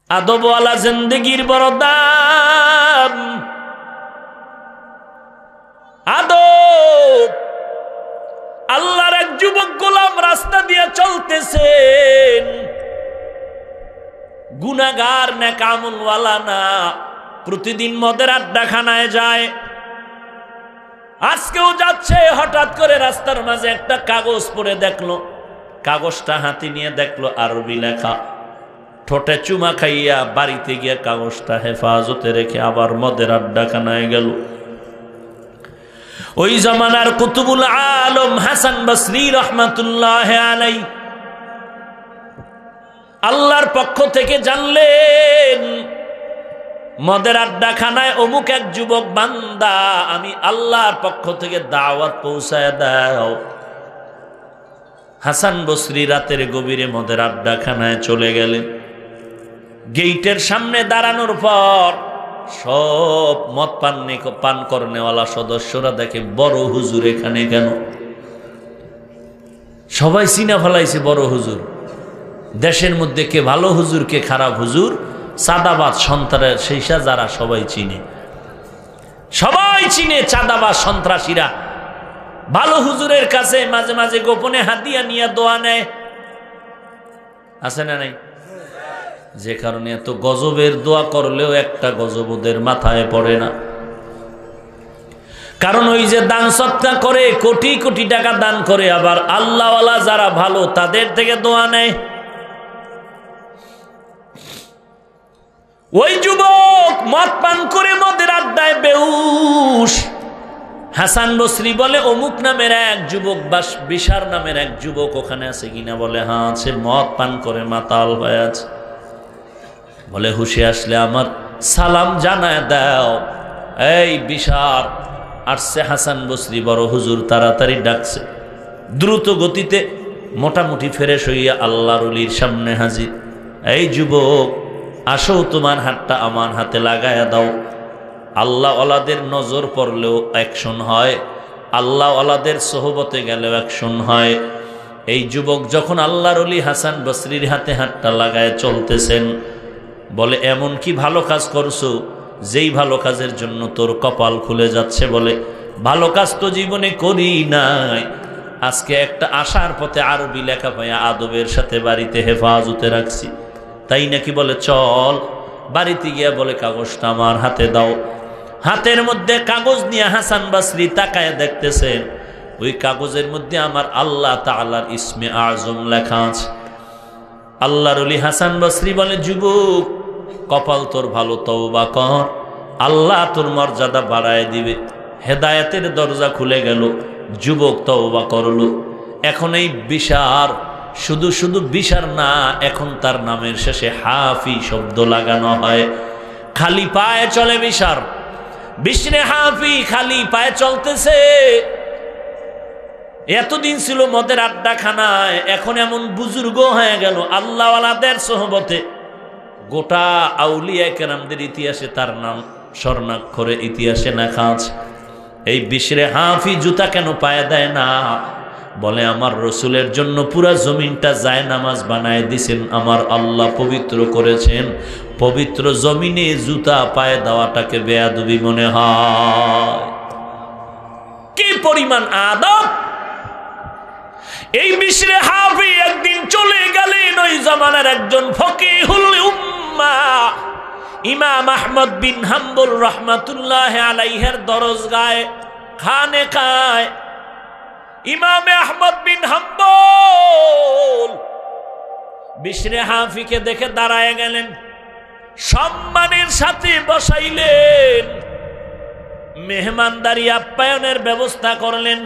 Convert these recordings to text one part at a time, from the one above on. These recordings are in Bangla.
আদবওয়ালা জিন্দেগির বড় দাম। আদব। আল্লাহর এক যুবক গোলাম রাস্তা দিয়ে চলতেছেন, গুনাহগার নেক আমলওয়ালা না, প্রতিদিন মদের আড্ডাখানায় যায়। আজকেও যাচ্ছে, হঠাৎ করে রাস্তার মাঝে একটা কাগজ পড়ে দেখলো। কাগজটা হাতে নিয়ে দেখলো আরবি লেখা। ঠোঁটে চুমা খাইয়া বাড়িতে গিয়ে কাগজটা হেফাজতে রেখে আবার মদের আড্ডাখানায় গেল। ওই জামানার কুতুবুল আলম হাসান বসরি রহমাতুল্লাহ আলাইহি আল্লাহর পক্ষ থেকে জানলেন, মদের আড্ডাখানায় অমুক এক যুবক বান্দা, আমি আল্লাহর পক্ষ থেকে দাওয়াত পৌঁছায় দাও। হাসান বসরি রাতের গভীরে মদের আড্ডাখানায় চলে গেলেন। গেইটের সামনে দাঁড়ানোর পর সব মদ পান করনেওয়ালা সদস্যরা দেখে, বড় হুজুর এখানে কেন? সবাই চিনা ফেলাইছে বড় হুজুর। দেশের মধ্যে কে ভালো হুজুর কে খারাপ হুজুর, চাঁদাবাজ সন্ত্রাসের সেইসা যারা সবাই চিনে, সবাই চিনে চাঁদাবাজ সন্ত্রাসীরা। ভালো হুজুরের কাছে মাঝে মাঝে গোপনে হাতিয়া নিয়ে দোয়া নেয়, আছে না নাই? যে কারণে এত গজবের দোয়া করলেও একটা গজব ওদের মাথায় পড়ে না। কারণ ওই যে দান সৎকা করে, কোটি কোটি টাকা দান করে, আবার আল্লাহওয়ালা যারা ভালো তাদের থেকে দোয়া নেয়। ওই যুবক মদ পান করে মদের আড্ডায় বেহুশ। হাসান বসরি বলে, অমুক নামের এক যুবক, বিশার নামের এক যুবক ওখানে আছে কিনা? বলে হ্যাঁ আছে, মদ পান করে মাতাল হয়ে আছে। বলে হুশে আসলে আমার সালাম জানায় দাও। এই বিশার আসছে হাসান বসরি বড় হুজুর তাড়াতাড়ি ডাকছে। দ্রুত গতিতে মোটামুটি ফ্রেশ হইয়া আল্লাহর ওলির সামনে হাজির। এই যুবক আসো, তোমার হাতটা আমার হাতে লাগায়া দাও। আল্লাহ ওয়ালাদের নজর পড়লেও অ্যাকশন হয়, আল্লাহ ওয়ালাদের সোহবতে গেলেও অ্যাকশন হয়। এই যুবক যখন আল্লাহর ওলি হাসান বসরির হাতে হাতটা লাগায় চলতেছেন, বলে এমন কি ভালো কাজ করছো যেই ভালো কাজের জন্য তোর কপাল খুলে যাচ্ছে? বলে ভালো কাজ তো জীবনে করি নাই, আজকে একটা আসার পথে আরবি লেখা পাইয়া আদবের সাথে বাড়িতে হেফাজতে রাখছি। তাই নাকি? বলে চল। বাড়িতে গিয়া বলে কাগজটা আমার হাতে দাও। হাতের মধ্যে কাগজ নিয়ে হাসান বসরি তাকায় দেখতেছেন, ওই কাগজের মধ্যে আমার আল্লাহ তাআলার ইসমে আজম লেখা আছে। আল্লাহর ওলি হাসান বসরি বলে, যুবক কপাল তোর ভালো, তওবা কর, আল্লাহ তোর মর্যাদা বাড়ায় দিবে। হেদায়েতের দরজা খুলে গেল। যুবক তওবা করলো। এখন এই বিশার শুধু শুধু বিশার না, এখন তার নামের শেষে হাফি শব্দ লাগানো হয়। খালি পায়ে চলে বিশার, বিশরে হাফি খালি পায়ে চলতেছে। এতদিন ছিল মদের আড্ডাখানায়, এখন এমন বুজুর্গ হয়ে গেল আল্লাহওয়ালাদের সোহবতে। গোটা আউলিয়া কেরামদের ইতিহাসে তার নাম স্বর্ণাক্ষরে ইতিহাসে লেখা আছে। এই বিশরে হাফি জুতা কেন পায়ে দেয় না? বলে আমার রসুলের জন্য পুরা জমিনটা যায় নামাজ বানায় দিছেন, আমার আল্লাহ পবিত্র করেছেন। পবিত্র জমিনে জুতা পায়ে দেওয়াটাকে বেয়াদবি মনে হয়। কি পরিমাণ আদব! এই বিশরে হাফি একদিন চলে গেলেন ওই জামানার একজন ফকিহুল উম্মাহ ইমাম আহমদ বিন হাম্বল রহমাতুল্লাহ আলাইহির দরজগায় খানেকায়। ইমাম আহমদ বিন হাম্বল বিশরে হাফিকে দেখে দাঁড়ায় গেলেন, সম্মানের সাথে বসাইলেন, মেহমানদারি আপ্যায়নের ব্যবস্থা করলেন।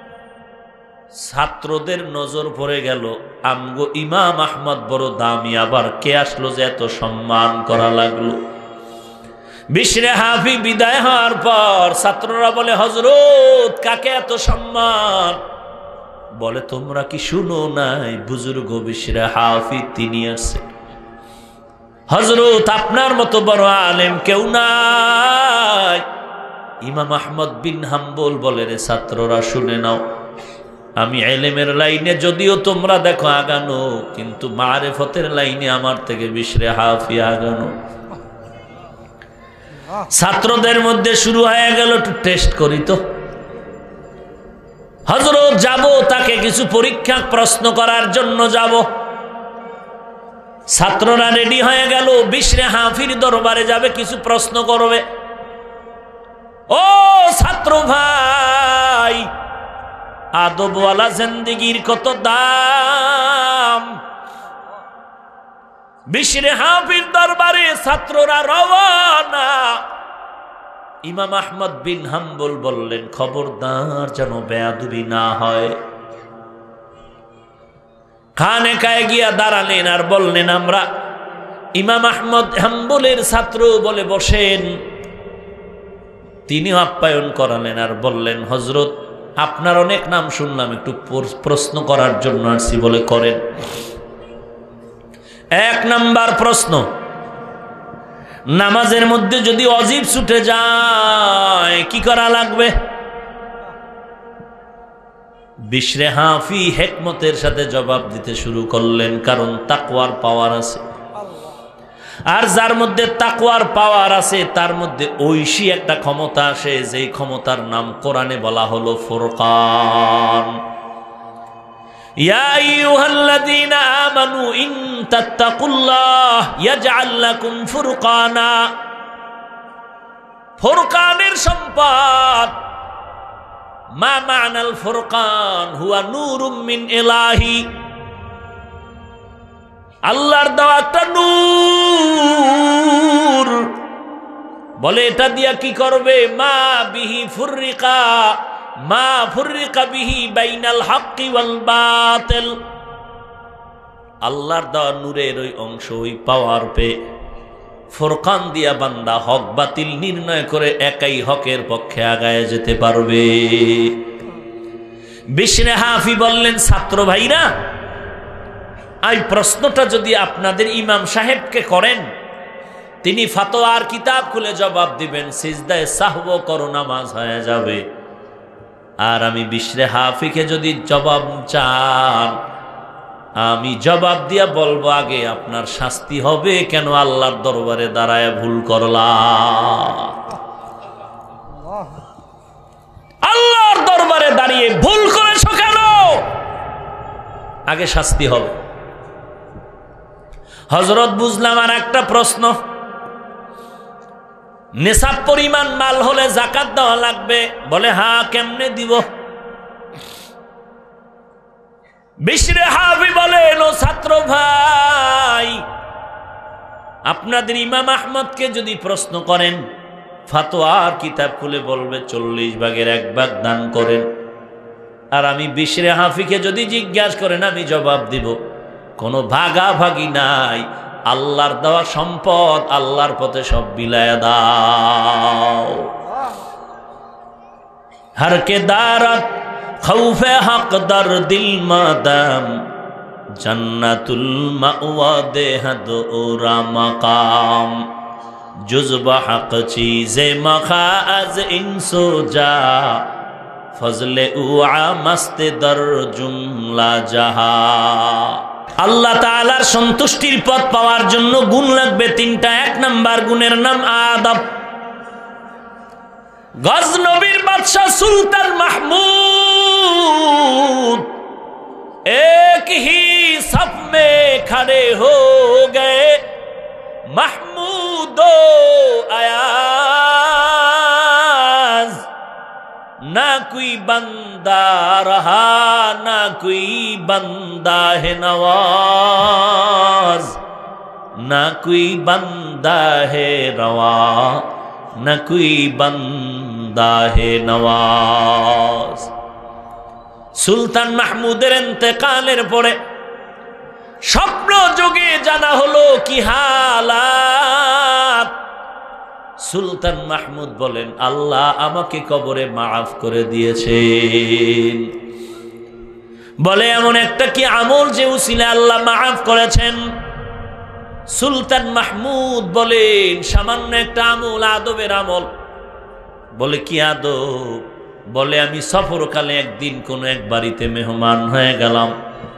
ছাত্রদের নজর পড়ে গেল, আমগো ইমাম আহমদ বড় দামি, আবার কে আসলো যে এত সম্মান করা লাগলো। বিশরে হাফি বিদায় হওয়ার পর ছাত্ররা বলে, হযরত কাকে এত সম্মান? বলে তোমরা কি শুনো নাই বুজুর্গ বিশরে হাফি তিনি আসছে। হযরত আপনার মতো বড় আলেম কেউ নাই। ইমাম আহমদ বিন হাম্বল বলে, রে ছাত্ররা শুনে নাও, আমি ইলমের লাইনে যদিও তোমরা দেখো আগানো, কিন্তু মারিফতের লাইনে আমার থেকে বিশরে হাফি আগানো। ছাত্রদের মধ্যে শুরু হয়ে গেল, একটু টেস্ট করি তো। হযরত যাব, তাকে কিছু পরীক্ষা প্রশ্ন করার জন্য যাব। ছাত্ররা রেডি হয়ে গেল, বিশরে হাফির দরবারে যাবে, কিছু প্রশ্ন করবে। ও ছাত্র ভাই, আদবওয়ালা জিন্দেগির কত দাম। বিশরে হাফির দরবারে ছাত্ররা রওয়ানা। ইমাম আহমদ বিন হাম্বল বললেন, খবরদার যেন বেয়াদবি না হয়। খানেকায় গিয়া দাঁড়ালেন আর বললেন, আমরা ইমাম আহমদ হাম্বলের ছাত্র বলে বসেন। তিনি আপ্যায়ন করালেন আর বললেন, হযরত আপনার অনেক নাম শুনলাম, একটু প্রশ্ন করার জন্য আসছি, বলে করেন। এক নাম্বার প্রশ্ন, নামাজের মধ্যে যদি অজিব ছুটে যায় কি করা লাগবে? বিশরে হাফি হিকমতের সাথে জবাব দিতে শুরু করলেন, কারণ তাকওয়ার পাওয়ার আছে। আর যার মধ্যে তাকওয়ার পাওয়ার আছে তার মধ্যে ঐশী একটা ক্ষমতা আসে, যেই ক্ষমতার নাম কোরআনে বলা হলো ফুরকান। ইয়া আইয়ুহাল্লাযীনা আমানু ইন তাত্তাকুল্লাহ ইয়াজআল লাকুম ফুরকানা। ফুরকানের সম্পদ। মা মা'নাল ফুরকান হুয়া নূরুম মিন ইলাহি। আল্লাহর দেওয়া একটা নূর। বলে এটা দিয়া কি করবে? মা বিহি ফুররিকা, মা ফুররিকা বিহি বাইনাল হাক্কি ওয়াল বাতিল। আল্লাহর দেওয়া নূরের ওই অংশ, ওই পাওয়ার পে ফুরকান দিয়া বান্দা হক বাতিল নির্ণয় করে একাই হকের পক্ষে আগায় যেতে পারবে। বিশরে হাফি বললেন, ছাত্র ভাইরা, এই প্রশ্নটা যদি আপনাদের ইমাম সাহেবকে করেন, তিনি ফতোয়ার কিতাব খুলে জবাব দিবেন, সিজদায়ে সাহও করো, নামাজ হয়ে যাবে। আর আমি বিশরে হাফিকে যদি জবাব চান, আমি জবাব দিয়া বলবো, আগে আপনার শাস্তি হবে, কেন আল্লাহর দরবারে দাঁড়ায় ভুল করলাম। আল্লাহর দরবারে দাঁড়িয়ে ভুল করেছো কেন? আগে শাস্তি হবে। হযরত বুঝলাম আর একটা প্রশ্ন, নিসাব পরিমাণ মাল হলে যাকাত দেওয়া লাগবে। বলে হ্যাঁ, কেমনে দিব? বিশরে হাফি বলেন, ও ছাত্র ভাই, আপনাদের ইমাম আহমদকে যদি প্রশ্ন করেন, ফতোয়ার কিতাব খুলে বলবে 40 ভাগের 1 ভাগ দান করেন। আর আমি বিশরে হাফিকে যদি জিজ্ঞাসা করেন, আমি জবাব দিব, কোনো ভাগাভাগি নাই, আল্লাহর দেওয়া সম্পদ আল্লাহর পথে সব বিলায় দাও। হর কে দারাত খৌফে হক দর দিল মাদাম, জান্নাতুল মাওয়া দেহদ ওরা মাকাম, জুজবা হক চীজে মখাজ ইনসো যা, ফজলে উআ মস্তে দর জুমলা জাহা। আল্লাহ তাআলার সন্তুষ্টির পথ পাওয়ার জন্য গুণ লাগবে 3টা। 1 নাম্বার গুণের নাম আদব। গজনবীর বাদশাহ সুলতান মাহমুদ एक ही सफ में खड़े हो गए, महमूदो अयाज, ना कोई बंदा रहा ना कोई बंदा है नवाज, ना कोई बंदा है रवा ना कोई बंदा है नवाज। সুলতান মাহমুদের ইন্তেকালের পরে স্বপ্ন যোগে জানা হলো কি হালাত। সুলতান মাহমুদ বলেন, আল্লাহ আমাকে কবরে মাফ করে দিয়েছেন। বলে এমন একটা কি আমল যে উসিলে আল্লাহ মাফ করেছেন? সুলতান মাহমুদ বলেন, সামান্য একটা আমল, আদবের আমল। বলে কি আদব? বলে আমি সফরকালে একদিন কোন এক বাড়িতে মেহমান হয়ে গেলাম,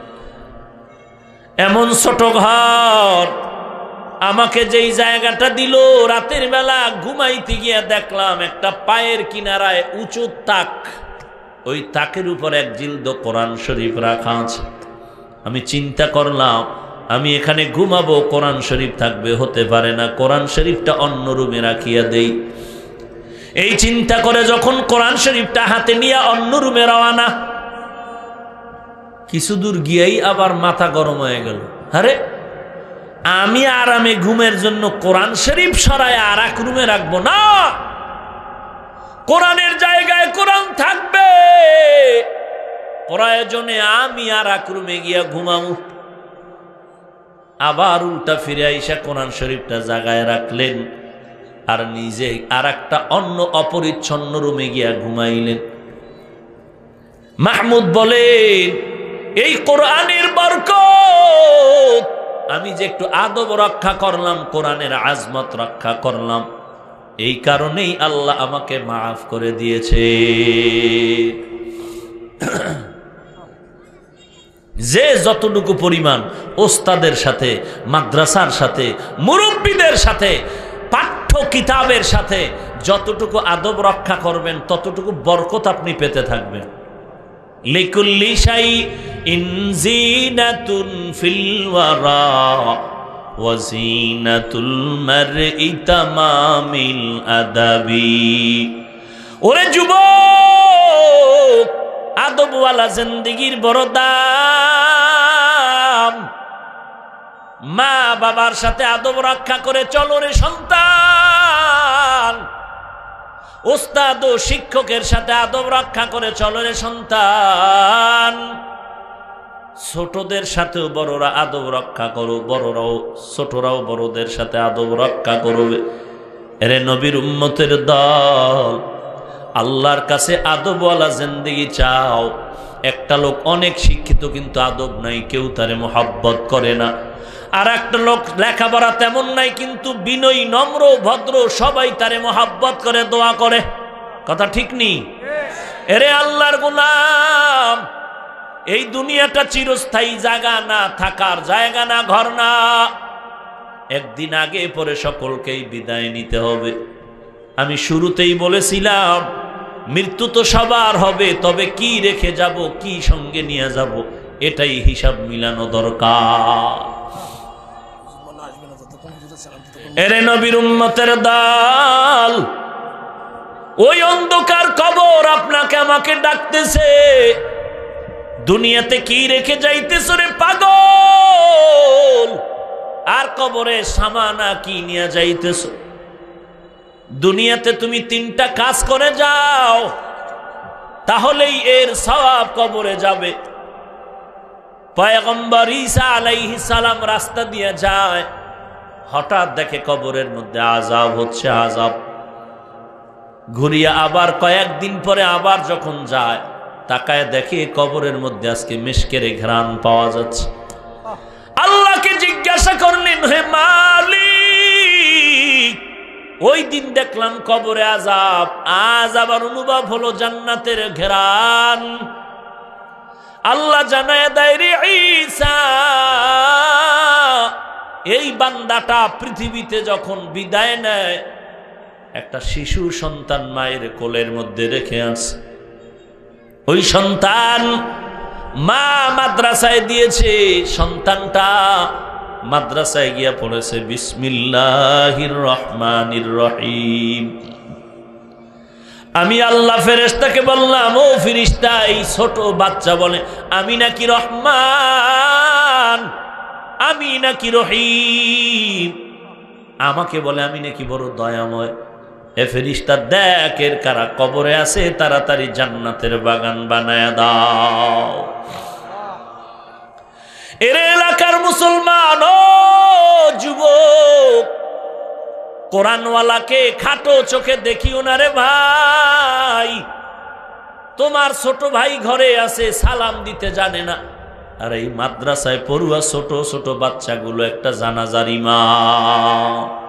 এমন ছোট ঘর, আমাকে যেই জায়গাটা দিল, রাতের বেলা ঘুমাইতে গিয়ে দেখলাম একটা পায়ের কিনারায় উঁচু তাক, ওই তাকের উপর এক জিলদ কোরআন শরীফ রাখা আছে। আমি চিন্তা করলাম আমি এখানে ঘুমাবো, কোরআন শরীফ থাকবে, হতে পারে না, কোরআন শরীফটা অন্য রুমে রাখিয়া দেই। এই চিন্তা করে যখন কোরআন শরীফটা হাতে নিয়ে অন্য রুমে রওয়ানা, কিছু দূর গিয়েই আবার মাথা গরম হয়ে গেল। আরে আমি আরামে ঘুমের জন্য কোরআন শরীফ সরায় আর এক রুমে রাখবো না, কোরআনের জায়গায় কোরআন থাকবে, প্রয়োজনে আমি আর এক রুমে গিয়া ঘুমাবো। আবার উল্টা ফিরে আইসা কোরআন শরীফটা জায়গায় রাখলেন আর নিজে আর একটা অন্য অপরিচ্ছন্ন রুমে গিয়া ঘুমাইলেন। মাহমুদ বলেন এই কোরআনের বরকত, আমি যে একটু আদব রক্ষা করলাম, কোরআনের আজমত রক্ষা করলাম, এই কারণেই আল্লাহ আমাকে মাফ করে দিয়েছে। যে যতটুকু পরিমাণ ওস্তাদের সাথে, মাদ্রাসার সাথে, মুরব্বীদের সাথে, পাঠ্য কিতাবের সাথে যতটুকু আদব রক্ষা করবেন, ততটুকু বরকত আপনি পেতে থাকবেন। লিকুল্লি শাইইন জিনাতুন ফিল ওয়ারা ওয়া জিনাতুল মারই তামামিল আদাবি। ওরে যুবক, আদবওয়ালা জিন্দেগির বড় দাম। মা বাবার সাথে আদব রক্ষা করে চলো রে সন্তান, ওস্তাদ ও শিক্ষকের সাথে আদব রক্ষা করে চলো রে সন্তান। ছোটদের সাথেও বড়রা আদব রক্ষা করো, বড়রাও ছোটরাও বড়দের সাথে আদব রক্ষা করবে। এরে নবীর উম্মতের দল, আল্লাহর কাছে আদবওয়ালা জিন্দেগি চাও। একটা লোক অনেক শিক্ষিত কিন্তু আদব নাই, কেউ তারে মোহাব্বত করে না। আর একটা লোক লেখাপড়া তেমন নাই কিন্তু বিনয়ী, নম্র, ভদ্র, সবাই তারে মোহাব্বত করে, দোয়া করে। কথা ঠিক নেই? এরে আল্লাহর গোলাম, এই দুনিয়াটা চিরস্থায়ী জায়গা না, থাকার জায়গা না, ঘর না। একদিন আগে পরে সকলকেই বিদায় নিতে হবে। আমি শুরুতেই বলেছিলাম মৃত্যু তো সবার হবে, তবে কি রেখে যাব, কি সঙ্গে নিয়ে যাব, এটাই হিসাব মিলানো দরকার। এরে নবীর উম্মতের দল, ওই অন্ধকার কবর আপনাকে আমাকে ডাকতেছে। দুনিয়াতে কি রেখে যাইতেছ রে পাগল, আর কবরে সামানা কি নিয়ে যাইতেছ? দুনিয়াতে তুমি তিনটা কাজ করে যাও, তাহলেই এর সওয়াব কবরে যাবে। পয়গম্বর ঈসা আলাইহিস সালাম রাস্তা দিয়ে যায়, হঠাৎ দেখে কবরের মধ্যে আযাব হচ্ছে, আযাব। ঘুরিয়া আবার কয়েকদিন পরে আবার যখন যায়, তাকায় দেখে কবরের মধ্যে আজকে মিশকের ঘ্রাণ পাওয়া যাচ্ছে। আল্লাহকে জিজ্ঞাসা করলেন, হে মালিক, ওই দিন দেখলাম কবরে আযাব, আজ আবার অনুভব হলো জান্নাতের ঘ্রাণ। আল্লাহ জানায় দেয়, রে ঈসা, এই বান্দাটা পৃথিবীতে যখন বিদায় নেয়, একটা শিশু সন্তান মায়ের কোলের মধ্যে রেখে আসে। ওই সন্তান মা মাদ্রাসায় দিয়েছে, সন্তানটা মাদ্রাসায় গিয়া পড়েছে বিসমিল্লাহির রহমানির রহিম। আমি আল্লাহ ফেরেশতাকে বললাম, ও ফেরেশতা, এই ছোট বাচ্চা বলে আমি নাকি রহমান, আমি নাকি রহিম, আমাকে বলে আমি নাকি বড় দয়াময়। এ ফেরেশতা, দেখ এর কারা কবরে আছে, তাড়াতাড়ি জান্নাতের বাগান বানায় দাও। এর এলাকার মুসলমান ও যুবক, কোরআনওয়ালাকে খাটো চোখে দেখিও না রে ভাই। তোমার ছোট ভাই ঘরে আছে, সালাম দিতে জানে না, আর এই মাদ্রাসায় পড়ুয়া ছোট ছোট বাচ্চাগুলো একটা জানাজার ইমাম।